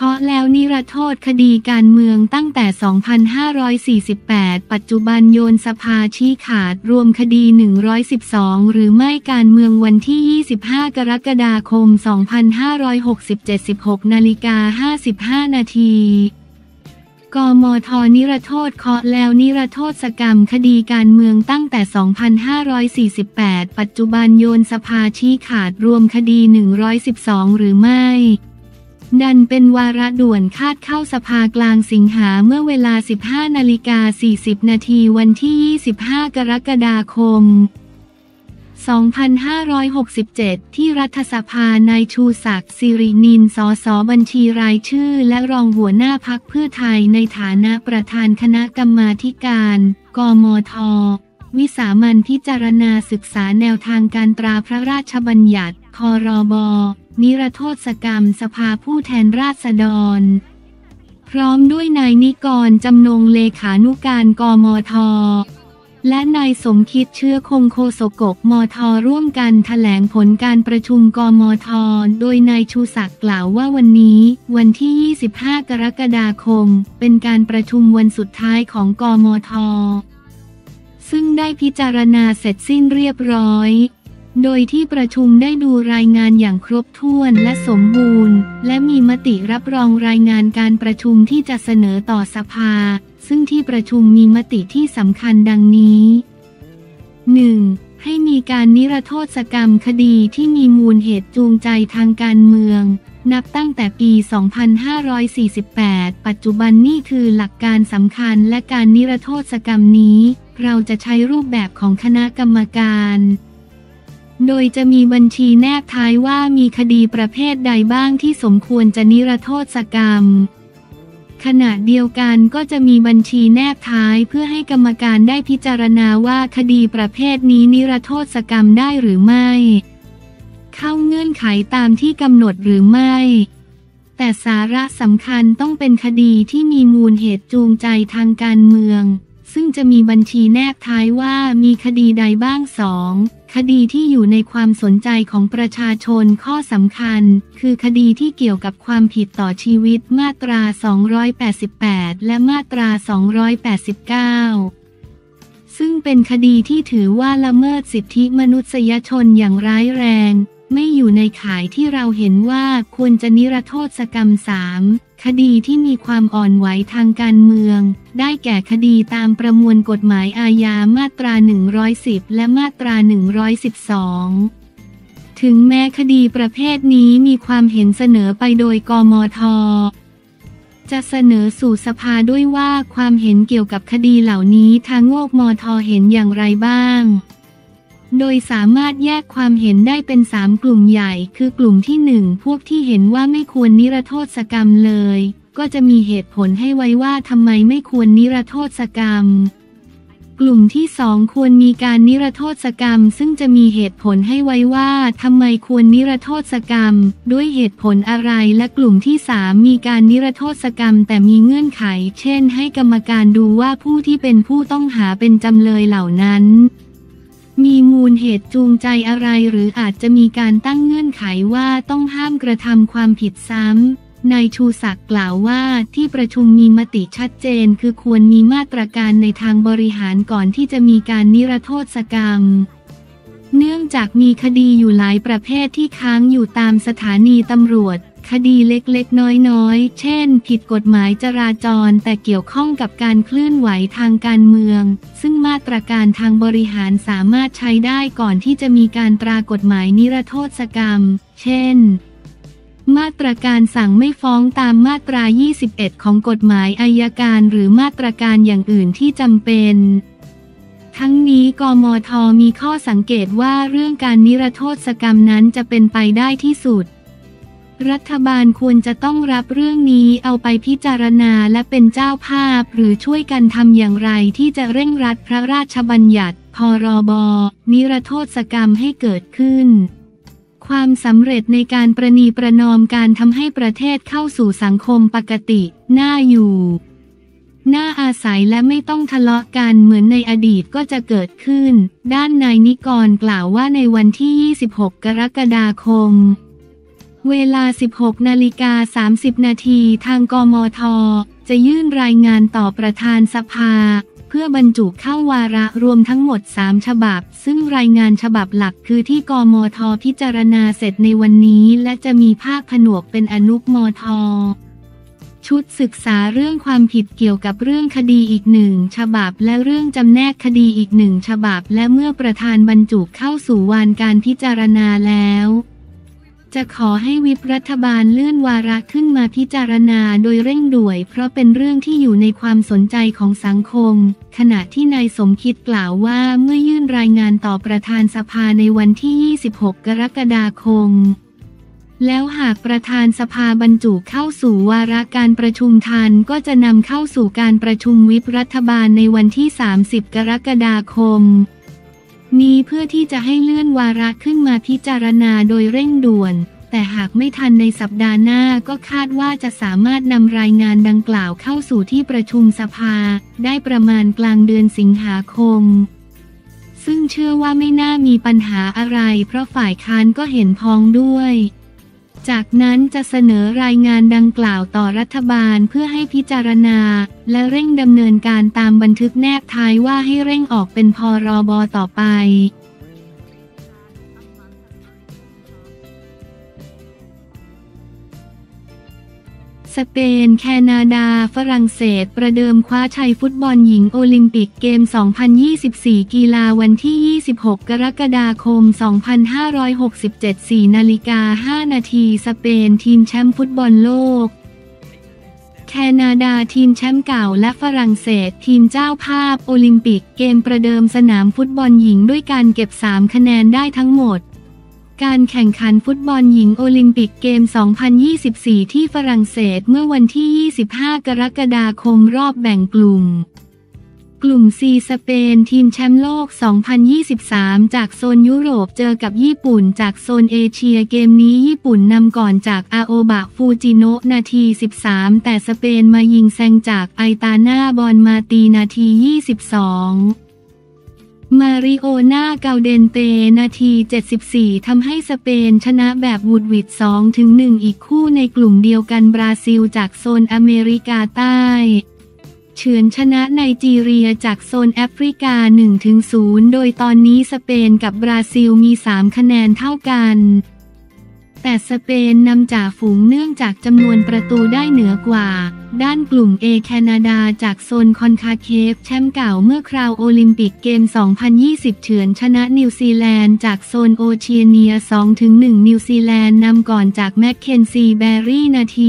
าะแล้วนิรโทษคดีการเมืองตั้งแต่ 2548 ปัจจุบันโยนสภาชี้ขาดรวมคดี 112 หรือไม่การเมืองวันที่ 25 กรกฎาคม 2567 16:55 นาทีกมธ.นิรโทษเคาะแล้วนิรโทษกรรมคดีการเมืองตั้งแต่ 2548 ปัจจุบันโยนสภาชี้ขาดรวมคดี 112 หรือไม่ดันเป็นวาระด่วนคาดเข้าสภากลางสิงหาเมื่อเวลา 15:40 นาทีวันที่ 25 กรกฎาคม 2567 ที่รัฐสภานายชูศักดิ์ สิรินิน สส.บัญชีรายชื่อและรองหัวหน้าพรรคเพื่อไทยในฐานะประธานคณะกรรมาธิการกมธ.วิสามัญพิจารณาศึกษาแนวทางการตราพระราชบัญญัติพรบ.นิรโทษกรรมสภาผู้แทนราษฎรพร้อมด้วยนายนิกรจำนงเลขานุการกมธ.และนายสมคิดเชื้อคงโฆษกมธ.ร่วมกันแถลงผลการประชุมกมธ.โดยนายชูศักดิ์กล่าวว่าวันนี้วันที่ 25 กรกฎาคมเป็นการประชุมวันสุดท้ายของกมธ.ซึ่งได้พิจารณาเสร็จสิ้นเรียบร้อยโดยที่ประชุมได้ดูรายงานอย่างครบถ้วนและสมบูรณ์และมีมติรับรองรายงานการประชุมที่จะเสนอต่อสภาซึ่งที่ประชุมมีมติที่สำคัญดังนี้ 1. ให้มีการนิรโทษกรรมคดีที่มีมูลเหตุจูงใจทางการเมืองนับตั้งแต่ปี 2548 ปัจจุบันนี่คือหลักการสำคัญและการนิรโทษกรรมนี้เราจะใช้รูปแบบของคณะกรรมการโดยจะมีบัญชีแนบท้ายว่ามีคดีประเภทใดบ้างที่สมควรจะนิรโทษกรรมขณะเดียวกันก็จะมีบัญชีแนบท้ายเพื่อให้กรรมการได้พิจารณาว่าคดีประเภทนี้นิรโทษกรรมได้หรือไม่เข้าเงื่อนไขตามที่กำหนดหรือไม่แต่สาระสำคัญต้องเป็นคดีที่มีมูลเหตุจูงใจทางการเมืองซึ่งจะมีบัญชีแนบท้ายว่ามีคดีใดบ้าง 2. คดีที่อยู่ในความสนใจของประชาชนข้อสำคัญคือคดีที่เกี่ยวกับความผิดต่อชีวิตมาตรา 288 และมาตรา 289 ซึ่งเป็นคดีที่ถือว่าละเมิดสิทธิมนุษยชนอย่างร้ายแรงไม่อยู่ในข่ายที่เราเห็นว่าควรจะนิรโทษกรรม 3. คดีที่มีความอ่อนไหวทางการเมืองได้แก่คดีตามประมวลกฎหมายอาญามาตรา 110 และมาตรา 112 ถึงแม้คดีประเภทนี้มีความเห็นเสนอไปโดยกมธ.จะเสนอสู่สภาด้วยว่าความเห็นเกี่ยวกับคดีเหล่านี้ทางโงกมธ.เห็นอย่างไรบ้างโดยสามารถแยกความเห็นได้เป็น 3 กลุ่มใหญ่คือกลุ่มที่ 1 พวกที่เห็นว่าไม่ควรนิรโทษกรรมเลยก็จะมีเหตุผลให้ไว้ว่าทำไมไม่ควรนิรโทษกรรมกลุ่มที่ 2 ควรมีการนิรโทษกรรมซึ่งจะมีเหตุผลให้ไว้ว่าทำไมควรนิรโทษกรรมด้วยเหตุผลอะไรและกลุ่มที่ 3 มีการนิรโทษกรรมแต่มีเงื่อนไขเช่นให้กรรมการดูว่าผู้ที่เป็นผู้ต้องหาเป็นจำเลยเหล่านั้นมีมูลเหตุจูงใจอะไรหรืออาจจะมีการตั้งเงื่อนไขว่าต้องห้ามกระทำความผิดซ้ำนายชูศักดิ์กล่าวว่าที่ประชุมมีมติชัดเจนคือควรมีมาตรการในทางบริหารก่อนที่จะมีการนิรโทษกรรมเนื่องจากมีคดีอยู่หลายประเภทที่ค้างอยู่ตามสถานีตำรวจคดีเล็กๆน้อยๆเช่นผิดกฎหมายจราจรแต่เกี่ยวข้องกับการเคลื่อนไหวทางการเมืองซึ่งมาตรการทางบริหารสามารถใช้ได้ก่อนที่จะมีการตรากฎหมายนิรโทษกรรมเช่นมาตรการสั่งไม่ฟ้องตามมาตรา 21 ของกฎหมายอัยการหรือมาตรการอย่างอื่นที่จำเป็นทั้งนี้กมธ.มีข้อสังเกตว่าเรื่องการนิรโทษกรรมนั้นจะเป็นไปได้ที่สุดรัฐบาลควรจะต้องรับเรื่องนี้เอาไปพิจารณาและเป็นเจ้าภาพหรือช่วยกันทำอย่างไรที่จะเร่งรัดพระราชบัญญัติพรบ.นิรโทษกรรมให้เกิดขึ้นความสำเร็จในการประนีประนอมการทำให้ประเทศเข้าสู่สังคมปกติน่าอยู่น่าอาศัยและไม่ต้องทะเลาะกันเหมือนในอดีตก็จะเกิดขึ้นด้านนายนิกรกล่าวว่าในวันที่ 26 กรกฎาคมเวลา 16:30 นาทีทางกมท.จะยื่นรายงานต่อประธานสภาเพื่อบรรจุเข้าวาระรวมทั้งหมด3ฉบับซึ่งรายงานฉบับหลักคือที่กมท.พิจารณาเสร็จในวันนี้และจะมีภาคผนวกเป็นอนุมท.ชุดศึกษาเรื่องความผิดเกี่ยวกับเรื่องคดีอีก1ฉบับและเรื่องจำแนกคดีอีก1ฉบับและเมื่อประธานบรรจุเข้าสู่วาระการพิจารณาแล้วจะขอให้วิปรัฐบาลเลื่อนวาระขึ้นมาพิจารณาโดยเร่งด่วนเพราะเป็นเรื่องที่อยู่ในความสนใจของสังคมขณะที่นายสมคิดกล่าวว่าเมื่อยื่นรายงานต่อประธานสภาในวันที่ 26 กรกฎาคมแล้วหากประธานสภาบรรจุเข้าสู่วาระการประชุมทันก็จะนำเข้าสู่การประชุมวิปรัฐบาลในวันที่ 30 กรกฎาคมนี้เพื่อที่จะให้เลื่อนวาระขึ้นมาพิจารณาโดยเร่งด่วนแต่หากไม่ทันในสัปดาห์หน้าก็คาดว่าจะสามารถนำรายงานดังกล่าวเข้าสู่ที่ประชุมสภาได้ประมาณกลางเดือนสิงหาคมซึ่งเชื่อว่าไม่น่ามีปัญหาอะไรเพราะฝ่ายค้านก็เห็นพ้องด้วยจากนั้นจะเสนอรายงานดังกล่าวต่อรัฐบาลเพื่อให้พิจารณาและเร่งดำเนินการตามบันทึกแนบท้ายว่าให้เร่งออกเป็นพรบ.ต่อไปสเปนแคนาดาฝรั่งเศสประเดิมคว้าชัยฟุตบอลหญิงโอลิมปิกเกม 2024 กีฬาวันที่ 26 กรกฎาคม 2567 4:05 นาทีสเปนทีมแชมป์ฟุตบอลโลกแคนาดาทีมแชมป์เก่าและฝรั่งเศสทีมเจ้าภาพโอลิมปิกเกมประเดิมสนามฟุตบอลหญิงด้วยการเก็บ3คะแนนได้ทั้งหมดการแข่งขันฟุตบอลหญิงโอลิมปิกเกม 2024 ที่ฝรั่งเศสเมื่อวันที่ 25 กรกฎาคมรอบแบ่งกลุ่ม C สเปนทีมแชมป์โลก 2023 จากโซนยุโรปเจอกับญี่ปุ่นจากโซนเอเชียเกมนี้ญี่ปุ่นนำก่อนจากอาโอบะฟูจิโนะนาที 13 แต่สเปนมายิงแซงจากไอตาน่าบอลมาตีนาที 22มาริโอน่าเกาเดนเตนาที 74 ทำให้สเปนชนะแบบวุดหวิด 2-1 อีกคู่ในกลุ่มเดียวกันบราซิลจากโซนอเมริกาใต้เฉือนชนะไนจีเรียจากโซนแอฟริกา 1-0 โดยตอนนี้สเปนกับบราซิลมี3คะแนนเท่ากันแต่สเปนนำจ่าฝูงเนื่องจากจำนวนประตูได้เหนือกว่าด้านกลุ่ม A แคนาดาจากโซนคอนคาเคฟแชมป์เก่าเมื่อคราวโอลิมปิกเกม 2020 เฉือนชนะนิวซีแลนด์จากโซนโอเชียเนีย 2-1 นิวซีแลนด์นำก่อนจากแมคเคนซีแบร์รี่นาที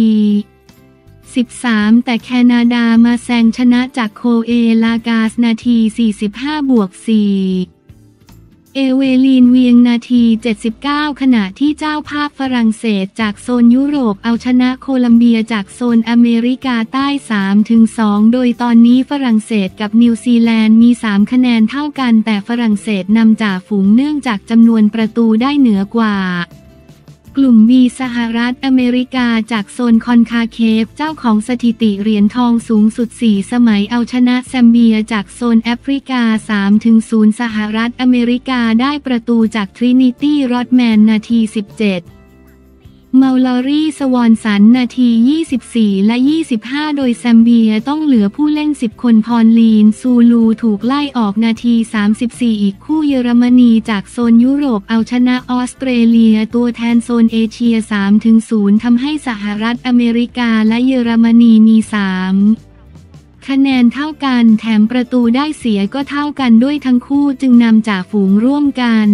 13 แต่แคนาดามาแซงชนะจากโคเอลากาสนาที 45+4เอเวลีนเวียงนาที 79 ขณะที่เจ้าภาพฝรั่งเศสจากโซนยุโรปเอาชนะโคลัมเบียจากโซนอเมริกาใต้ 3-2 โดยตอนนี้ฝรั่งเศสกับนิวซีแลนด์มี3คะแนนเท่ากันแต่ฝรั่งเศสนำจ่าฝูงเนื่องจากจำนวนประตูได้เหนือกว่ากลุ่ม B สหรัฐอเมริกาจากโซนคอนคาเคฟเจ้าของสถิติเหรียญทองสูงสุด4สมัยเอาชนะแซมเบียจากโซนแอฟริกา 3-0 สหรัฐอเมริกาได้ประตูจากทรินิตี้รอดแมนนาที 17เมาลอรี่สวอนสันนาที 24 และ 25 โดยแซมเบียต้องเหลือผู้เล่น10คนพรลีนซูลูถูกไล่ออกนาที 34 อีกคู่เยอรมนีจากโซนยุโรปเอาชนะออสเตรเลียตัวแทนโซนเอเชีย 3-0 ทำให้สหรัฐอเมริกาและเยอรมนีมี3คะแนนเท่ากันแถมประตูได้เสียก็เท่ากันด้วยทั้งคู่จึงนำจ่าฝูงร่วมกัน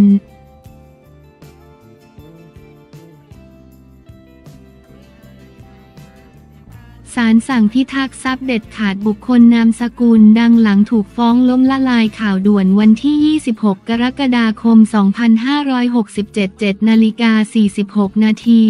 ศาลสั่งพิทักษ์ทรัพย์เด็ดขาดบุคคลนามสกุลดังหลังถูกฟ้องล้มละลายข่าวด่วนวันที่ 26 กรกฎาคม 2567 7:46 นาที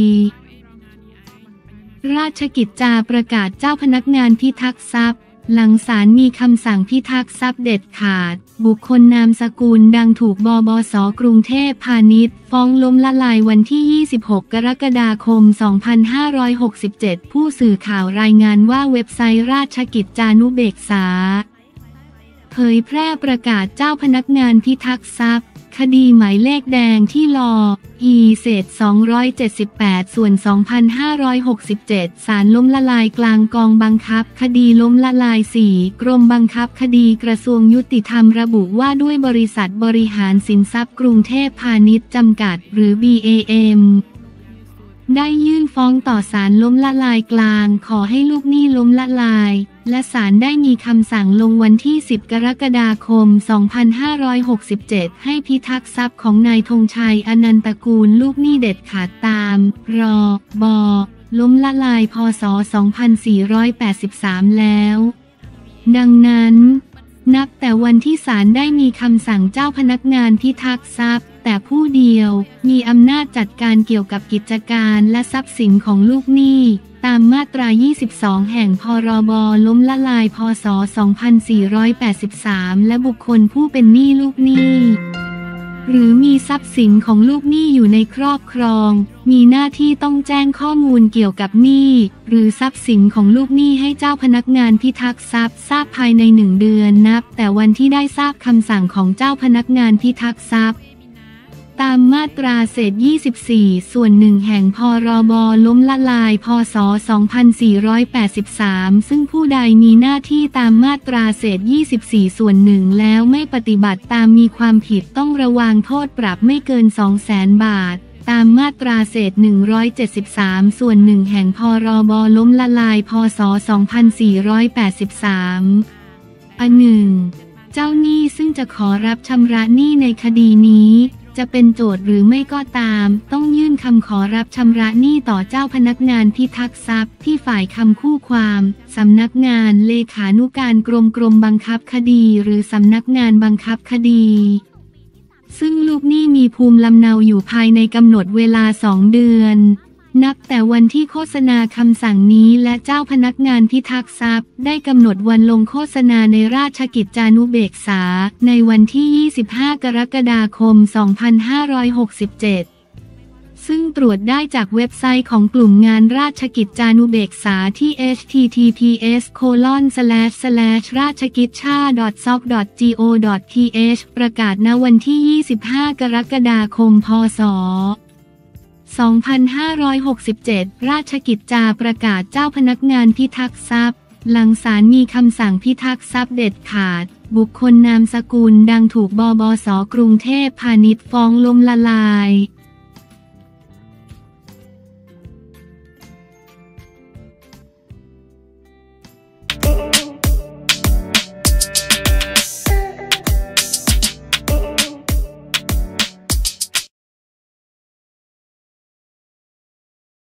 ราชกิจจาประกาศเจ้าพนักงานพิทักษ์ทรัพย์หลังศาลมีคำสั่งพิทักษ์ทรัพย์เด็ดขาดบุคคลนามสกุลดังถูกบบส.กรุงเทพพาณิชย์ฟ้องล้มละลายวันที่ 26 กรกฎาคม 2567 ผู้สื่อข่าวรายงานว่าเว็บไซต์ราชกิจจานุเบกษาเผยแพร่ประกาศเจ้าพนักงานพิทักษ์ทรัพย์คดีหมายเลขแดงที่ลอีเศษ278ส่วน2567ศาลล้มละลายกลางกองบังคับคดีล้มละลาย4กรมบังคับคดีกระทรวงยุติธรรมระบุว่าด้วยบริษัทบริหารสินทรัพย์กรุงเทพพาณิชย์จำกัดหรือ BAM ได้ยื่นฟ้องต่อศาลล้มละลายกลางขอให้ลูกหนี้ล้มละลายและศาลได้มีคำสั่งลงวันที่10กรกฎาคม2567ให้พิทักษ์ทรัพย์ของนายธงชัยอนันตกูลลูกหนี้เด็ดขาดตามรบล้มละลายพ.ศ. 2483แล้วดังนั้นนับแต่วันที่ศาลได้มีคำสั่งเจ้าพนักงานพิทักษ์ทรัพย์แต่ผู้เดียวมีอำนาจจัดการเกี่ยวกับกิจการและทรัพย์สินของลูกหนี้ตามมาตรา22แห่งพรบล้มละลายพ.ศ. 2483และบุคคลผู้เป็นหนี้ลูกหนี้หรือมีทรัพย์สินของลูกหนี้อยู่ในครอบครองมีหน้าที่ต้องแจ้งข้อมูลเกี่ยวกับหนี้หรือทรัพย์สินของลูกหนี้ให้เจ้าพนักงานพิทักษ์ทรัพย์ทราบภายใน1เดือนนับแต่วันที่ได้ทราบคำสั่งของเจ้าพนักงานพิทักษ์ทรัพย์ตามมาตราเศษ24ส่วน1แห่งพรบล้มละลายพ.ศ. 2483ซึ่งผู้ใดมีหน้าที่ตามมาตราเศษ24ส่วน1แล้วไม่ปฏิบัติตามมีความผิดต้องระวางโทษปรับไม่เกิน 200,000 บาทตามมาตราเศษ173ส่วน1แห่งพรบล้มละลายพ.ศ. 2483อันหนึ่งเจ้าหนี้ซึ่งจะขอรับชำระหนี้ในคดีนี้จะเป็นโจทก์หรือไม่ก็ตามต้องยื่นคำขอรับชำระหนี้ต่อเจ้าพนักงานพิทักษ์ทรัพย์ที่ฝ่ายคำคู่ความสำนักงานเลขานุการกรมบังคับคดีหรือสำนักงานบังคับคดีซึ่งลูกหนี้มีภูมิลำเนาอยู่ภายในกำหนดเวลา2 เดือนนับแต่วันที่โฆษณาคำสั่งนี้และเจ้าพนักงานพิทักษ์ทรัพย์ได้กำหนดวันลงโฆษณาในราชกิจจานุเบกษาในวันที่25กรกฎาคม2567ซึ่งตรวจได้จากเว็บไซต์ของกลุ่มงานราชกิจจานุเบกษาที่ https://rachakitcha.soc.go.th ประกาศณวันที่25กรกฎาคมพ.ศ. 2567ราชกิจจาประกาศเจ้าพนักงานพิทักษ์ทรัพย์หลังศาลมีคำสั่งพิทักษ์ทรัพย์เด็ดขาดบุคคลนามสกุลดังถูกบส.กรุงเทพพาณิชย์ฟ้องล้มละลาย